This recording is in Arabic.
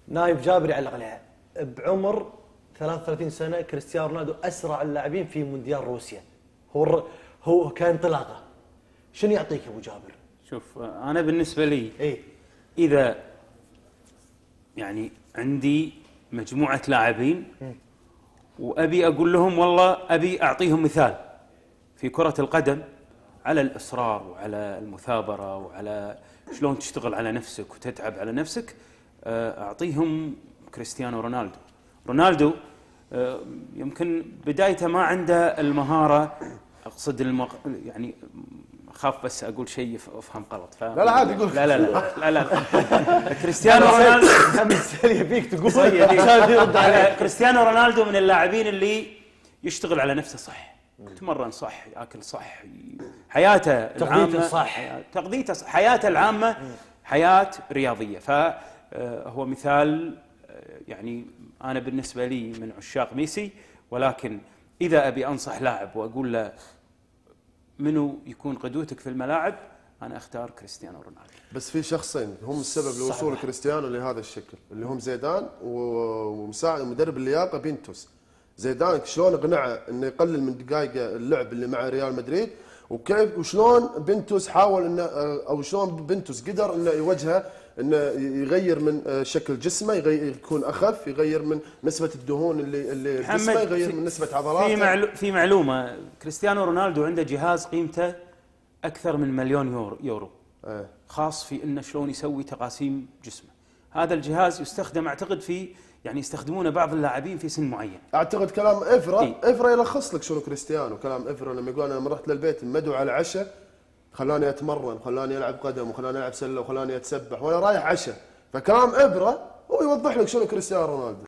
نايف جابر يعلق عليها. بعمر 33 سنه كريستيانو رونالدو اسرع اللاعبين في مونديال روسيا. هو كان انطلاقه. شنو يعطيك ابو جابر؟ شوف انا بالنسبه لي اي اذا يعني عندي مجموعه لاعبين وابي اقول لهم والله ابي اعطيهم مثال في كره القدم على الاصرار وعلى المثابره وعلى شلون تشتغل على نفسك وتتعب على نفسك، اعطيهم كريستيانو رونالدو. رونالدو يمكن بدايته ما عنده المهاره، اقصد يعني خاف بس اقول شيء افهم غلط. لا لا عادي قول. لا كريستيانو رونالدو فيك تقول كريستيانو رونالدو من اللاعبين اللي يشتغل على نفسه صح، يتمرن صح، ياكل صح، حياته العامه صح، تغذيته صح، حياته العامه حياه رياضيه. فهو مثال. يعني انا بالنسبه لي من عشاق ميسي، ولكن اذا ابي انصح لاعب واقول له منو يكون قدوتك في الملاعب، انا اختار كريستيانو رونالدو. بس في شخصين هم السبب لوصول كريستيانو لهذا الشكل، اللي هم زيدان ومساعد مدرب اللياقه بنتوس. زيدان شلون اقنعه انه يقلل من دقائق اللعب اللي مع ريال مدريد، وكيف وشلون بنتوس حاول انه او شلون بنتوس قدر انه يوجهه انه يغير من شكل جسمه، يكون اخف، يغير من نسبه الدهون اللي جسمه، يغير من نسبه عضلاته. في معلومه، كريستيانو رونالدو عنده جهاز قيمته اكثر من مليون يورو خاص في انه شلون يسوي تقاسيم جسمه. هذا الجهاز يستخدم اعتقد في يعني يستخدمونه بعض اللاعبين في سن معين. اعتقد كلام افرا يلخص لك شنو كريستيانو. كلام افرا لما يقول انا لما رحت للبيت مدعو على عشاء، خلاني اتمرن، خلاني العب قدم، وخلاني العب سله، وخلاني اتسبح وانا رايح عشاء. فكلام ابره هو يوضح لك شنو كريستيانو رونالدو.